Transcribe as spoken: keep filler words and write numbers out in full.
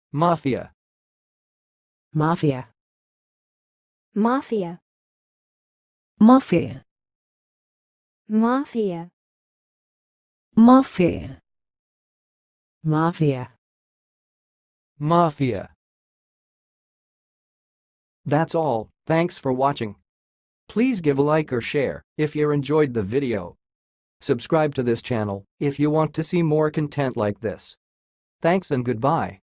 Mafia. Mafia. Mafia. Mafia. Mafia. Mafia. Mafia. Mafia. That's all, thanks for watching. Please give a like or share if you enjoyed the video. Subscribe to this channel if you want to see more content like this. Thanks and goodbye.